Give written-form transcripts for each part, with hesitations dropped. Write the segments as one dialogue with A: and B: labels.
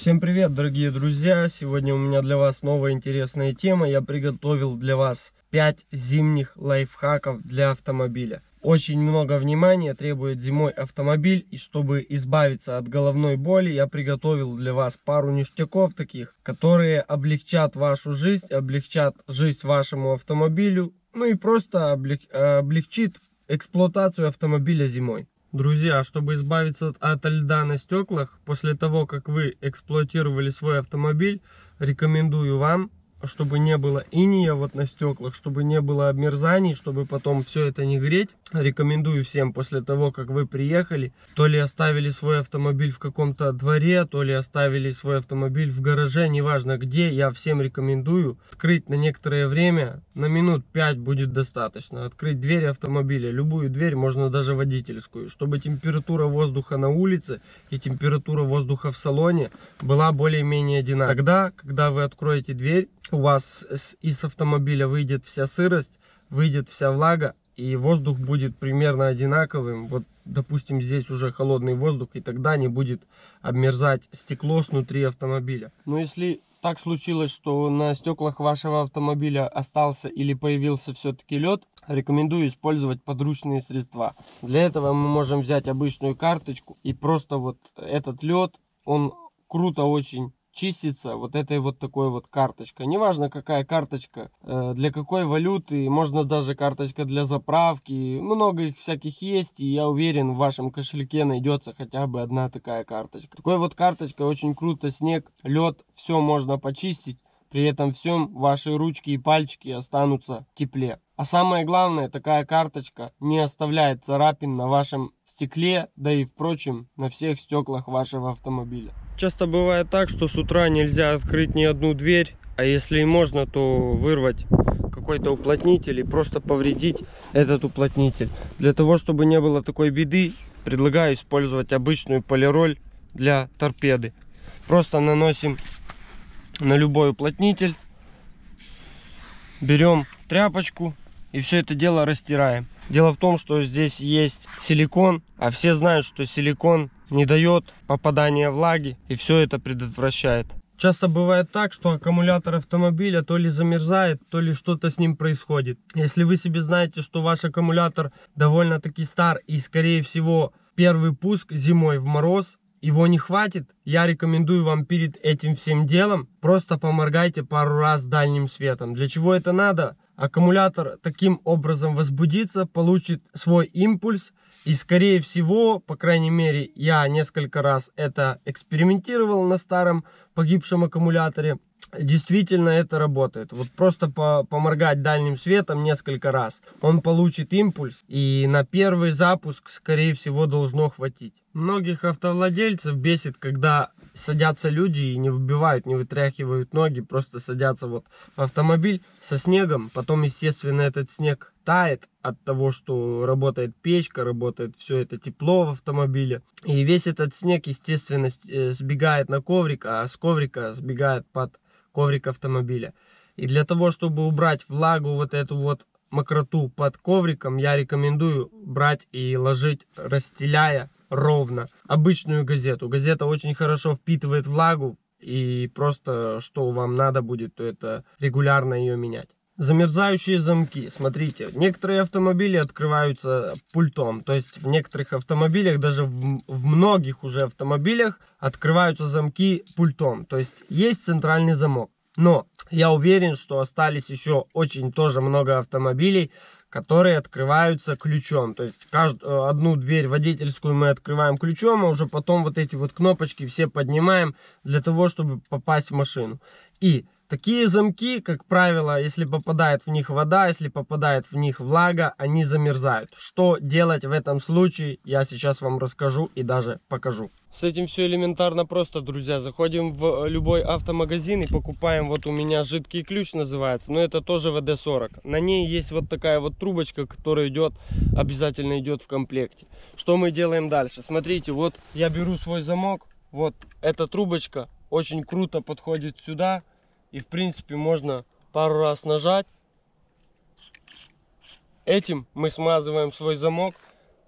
A: Всем привет, дорогие друзья! Сегодня у меня для вас новая интересная тема. Я приготовил для вас 5 зимних лайфхаков для автомобиля. Очень много внимания требует зимой автомобиль, и чтобы избавиться от головной боли, я приготовил для вас пару ништяков таких, которые облегчат вашу жизнь, облегчат жизнь вашему автомобилю, ну и просто облегчит эксплуатацию автомобиля зимой. Друзья, чтобы избавиться от льда на стеклах, после того, как вы эксплуатировали свой автомобиль, рекомендую вам, чтобы не было инея вот на стеклах, чтобы не было обмерзаний, чтобы потом все это не греть. Рекомендую всем после того, как вы приехали, то ли оставили свой автомобиль в каком-то дворе, то ли оставили свой автомобиль в гараже, неважно где, я всем рекомендую открыть на некоторое время, на минут 5 будет достаточно, открыть дверь автомобиля, любую дверь, можно даже водительскую, чтобы температура воздуха на улице и температура воздуха в салоне была более-менее одинаковой. Тогда, когда вы откроете дверь, у вас из автомобиля выйдет вся сырость, выйдет вся влага, и воздух будет примерно одинаковым. Вот, допустим, здесь уже холодный воздух, и тогда не будет обмерзать стекло снутри автомобиля. Но если так случилось, что на стеклах вашего автомобиля остался или появился все-таки лед, рекомендую использовать подручные средства. Для этого мы можем взять обычную карточку, и просто вот этот лед, он круто очень чистится вот этой вот такой вот карточкой. Неважно какая карточка, для какой валюты, можно даже карточка для заправки. Много их всяких есть, и я уверен, в вашем кошельке найдется хотя бы одна такая карточка. Такой вот карточкой очень круто снег, лед, все можно почистить. При этом всем ваши ручки и пальчики останутся в тепле. А самое главное, такая карточка не оставляет царапин на вашем стекле, да и впрочем на всех стеклах вашего автомобиля. Часто бывает так, что с утра нельзя открыть ни одну дверь, а если и можно, то вырвать какой-то уплотнитель и просто повредить этот уплотнитель. Для того, чтобы не было такой беды, предлагаю использовать обычную полироль для торпеды. Просто наносим на любой уплотнитель, берем тряпочку и все это дело растираем. Дело в том, что здесь есть силикон, а все знают, что силикон не дает попадания влаги, и все это предотвращает. Часто бывает так, что аккумулятор автомобиля то ли замерзает, то ли что-то с ним происходит. Если вы себе знаете, что ваш аккумулятор довольно-таки стар и, скорее всего, первый пуск зимой в мороз, его не хватит, я рекомендую вам перед этим всем делом просто поморгайте пару раз дальним светом. Для чего это надо? Аккумулятор таким образом возбудится, получит свой импульс, и скорее всего, по крайней мере, я несколько раз это экспериментировал на старом погибшем аккумуляторе. Действительно это работает. Вот просто поморгать дальним светом несколько раз, он получит импульс, и на первый запуск, скорее всего, должно хватить. Многих автовладельцев бесит, когда садятся люди и не выбивают, не вытряхивают ноги, просто садятся вот в автомобиль со снегом, потом, естественно, этот снег тает от того, что работает печка, работает все это тепло в автомобиле, и весь этот снег, естественно, сбегает на коврик, а с коврика сбегает под коврик автомобиля. И для того, чтобы убрать влагу, вот эту вот мокроту под ковриком, я рекомендую брать и ложить, расстеляя ровно, обычную газету. Газета очень хорошо впитывает влагу, и просто что вам надо будет, то это регулярно ее менять. Замерзающие замки. Смотрите, некоторые автомобили открываются пультом. То есть в некоторых автомобилях, даже в многих уже автомобилях открываются замки пультом. То есть есть центральный замок. Но я уверен, что остались еще очень тоже много автомобилей, которые открываются ключом. То есть одну дверь водительскую мы открываем ключом, а уже потом вот эти вот кнопочки все поднимаем для того, чтобы попасть в машину. И такие замки, как правило, если попадает в них вода, если попадает в них влага, они замерзают. Что делать в этом случае, я сейчас вам расскажу и даже покажу. С этим все элементарно просто, друзья. Заходим в любой автомагазин и покупаем, вот у меня жидкий ключ называется, но это тоже ВД-40. На ней есть вот такая вот трубочка, которая обязательно идет в комплекте. Что мы делаем дальше? Смотрите, вот я беру свой замок, вот эта трубочка очень круто подходит сюда. И в принципе можно пару раз нажать. Этим мы смазываем свой замок.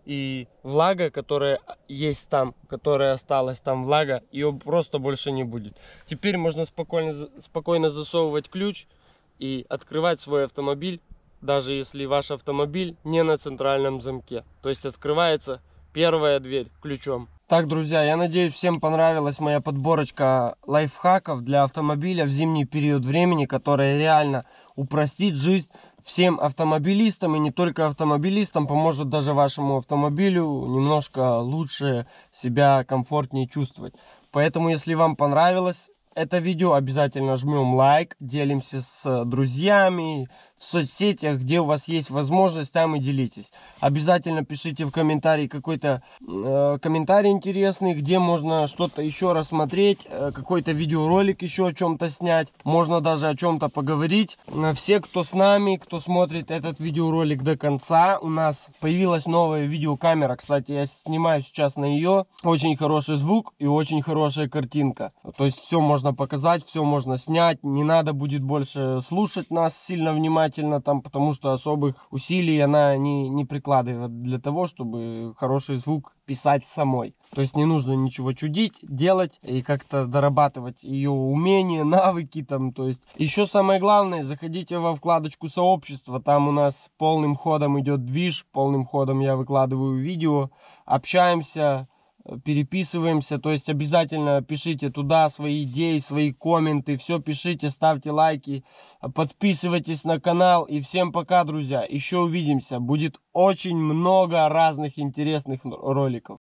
A: И влага, которая есть там, которая осталась там, влага, ее просто больше не будет. Теперь можно спокойно засовывать ключ и открывать свой автомобиль, даже если ваш автомобиль не на центральном замке. То есть открывается первая дверь ключом. Так, друзья, я надеюсь, всем понравилась моя подборочка лайфхаков для автомобиля в зимний период времени, которая реально упростит жизнь всем автомобилистам, и не только автомобилистам, поможет даже вашему автомобилю немножко лучше себя комфортнее чувствовать. Поэтому, если вам понравилось это видео, обязательно жмем лайк, делимся с друзьями в соцсетях, где у вас есть возможность, там и делитесь. Обязательно пишите в комментарии какой-то комментарий интересный, где можно что-то еще рассмотреть, какой-то видеоролик еще о чем-то снять, можно даже о чем-то поговорить. Все, кто с нами, кто смотрит этот видеоролик до конца, у нас появилась новая видеокамера, кстати, я снимаю сейчас на нее, очень хороший звук и очень хорошая картинка, то есть все можно показать, все можно снять, не надо будет больше слушать нас сильно внимательно там, потому что особых усилий она не прикладывает для того, чтобы хороший звук писать самой. То есть не нужно ничего чудить, делать и как-то дорабатывать ее умения, навыки там. То есть еще самое главное, заходите во вкладочку сообщества, там у нас полным ходом идет движ, полным ходом я выкладываю видео, общаемся, переписываемся, то есть обязательно пишите туда свои идеи, свои комменты, все пишите, ставьте лайки, подписывайтесь на канал, и всем пока, друзья, еще увидимся, будет очень много разных интересных роликов.